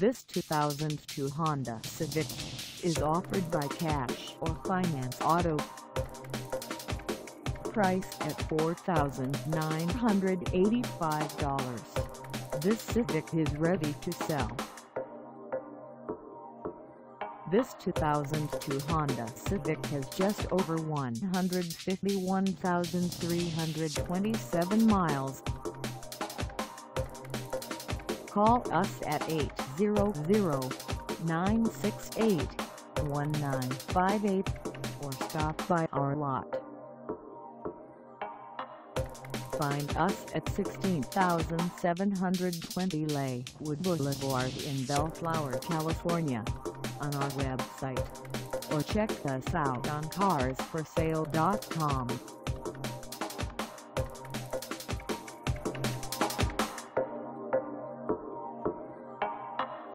This 2002 Honda Civic is offered by cash or finance auto. Price at $4,985. This Civic is ready to sell. This 2002 Honda Civic has just over 151,327 miles. Call us at 800-968-1958 or stop by our lot. Find us at 16,720 Lakewood Boulevard in Bellflower, California, on our website, or check us out on carsforsale.com.